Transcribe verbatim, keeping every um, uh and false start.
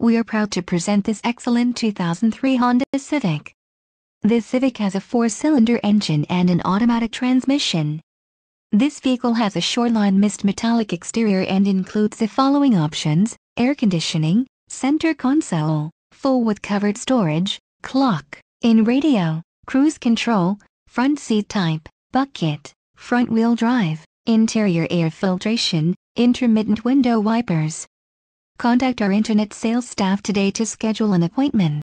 We are proud to present this excellent two thousand three Honda Civic. This Civic has a four-cylinder engine and an automatic transmission. This vehicle has a Shoreline mist metallic exterior and includes the following options: air conditioning, center console, full with covered storage, clock, in radio, cruise control, front seat type, bucket, front wheel drive, interior air filtration, intermittent window wipers. Contact our internet sales staff today to schedule an appointment.